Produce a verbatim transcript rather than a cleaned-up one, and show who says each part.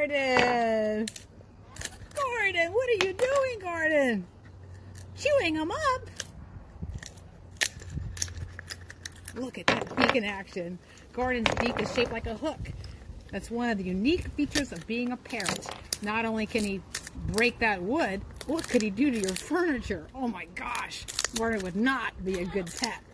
Speaker 1: Gordon! Gordon, what are you doing, Gordon? Chewing them up? Look at that beak in action. Gordon's beak is shaped like a hook. That's one of the unique features of being a parrot. Not only can he break that wood, what could he do to your furniture? Oh my gosh, Gordon would not be a good pet.